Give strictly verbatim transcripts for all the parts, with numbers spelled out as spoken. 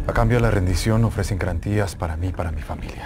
A cambio de la rendición ofrecen garantías para mí y para mi familia.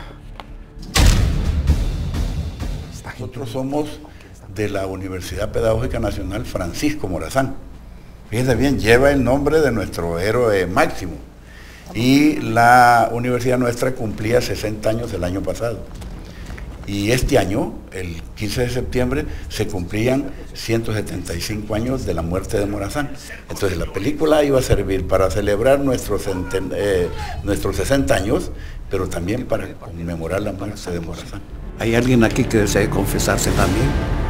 Nosotros somos de la Universidad Pedagógica Nacional Francisco Morazán. Fíjense bien, lleva el nombre de nuestro héroe máximo. Y la universidad nuestra cumplía sesenta años el año pasado. Y este año, el quince de septiembre, se cumplían ciento setenta y cinco años de la muerte de Morazán. Entonces la película iba a servir para celebrar nuestros, eh, nuestros sesenta años, pero también para conmemorar la muerte de Morazán. ¿Hay alguien aquí que desee confesarse también?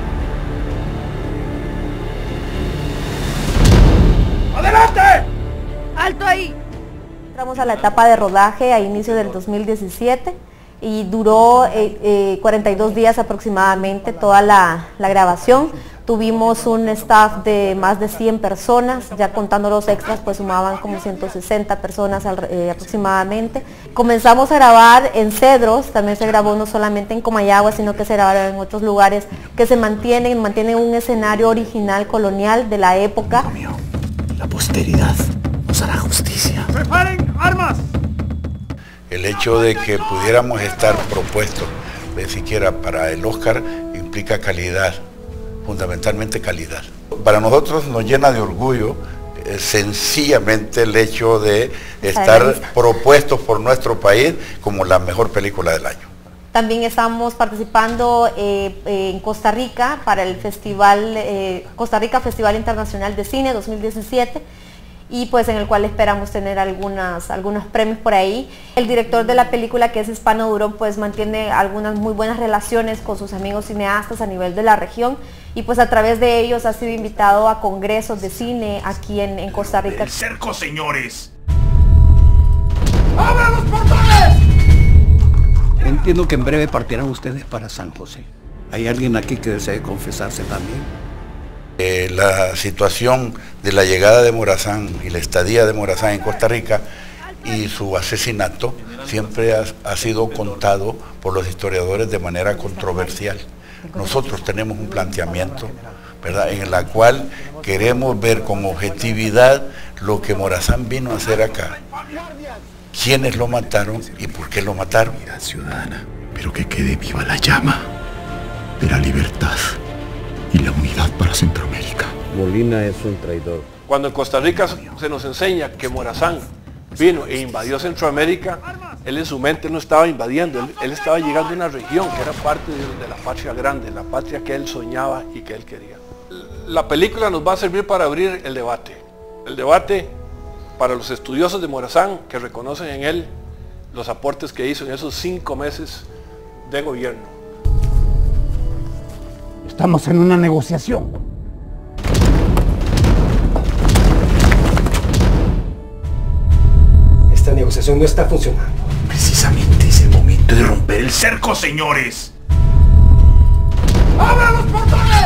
¡Adelante! ¡Alto ahí! Entramos a la etapa de rodaje a inicio del dos mil diecisiete y duró eh, eh, cuarenta y dos días aproximadamente toda la, la grabación. Tuvimos un staff de más de cien personas, ya contando los extras pues sumaban como ciento sesenta personas al, eh, aproximadamente. Comenzamos a grabar en Cedros, también se grabó no solamente en Comayagua, sino que se grabaron en otros lugares que se mantienen, mantienen un escenario original colonial de la época. Amigo mío, la posteridad nos hará justicia. ¡Preparen armas! El hecho de que pudiéramos estar propuestos, de siquiera para el Oscar, implica calidad. Fundamentalmente calidad. Para nosotros nos llena de orgullo eh, sencillamente el hecho de estar propuestos por nuestro país como la mejor película del año. También estamos participando eh, eh, en Costa Rica para el festival, eh, Costa Rica Festival Internacional de Cine dos mil diecisiete, y pues en el cual esperamos tener algunas, algunos premios por ahí. El director de la película, que es Hispano Duro, pues mantiene algunas muy buenas relaciones con sus amigos cineastas a nivel de la región, y pues a través de ellos ha sido invitado a congresos de cine aquí en, en Costa Rica. ¡El cerco, señores! ¡Abran los portones! Entiendo que en breve partirán ustedes para San José. ¿Hay alguien aquí que desee confesarse también? Eh, la situación de la llegada de Morazán y la estadía de Morazán en Costa Rica y su asesinato siempre ha, ha sido contado por los historiadores de manera controversial. Nosotros tenemos un planteamiento, ¿verdad?, en la cual queremos ver con objetividad lo que Morazán vino a hacer acá, quiénes lo mataron y por qué lo mataron. Unidad ciudadana, pero que quede viva la llama de la libertad y la unidad para Centroamérica. Molina es un traidor. Cuando en Costa Rica se nos enseña que Morazán vino e invadió Centroamérica, él en su mente no estaba invadiendo, él, él estaba llegando a una región que era parte de, de la patria grande, la patria que él soñaba y que él quería. La película nos va a servir para abrir el debate. El debate para los estudiosos de Morazán, que reconocen en él los aportes que hizo en esos cinco meses de gobierno. Estamos en una negociación. Esta negociación no está funcionando. Precisamente es el momento de romper el cerco. ¡Cerco, señores! ¡Abran los portones!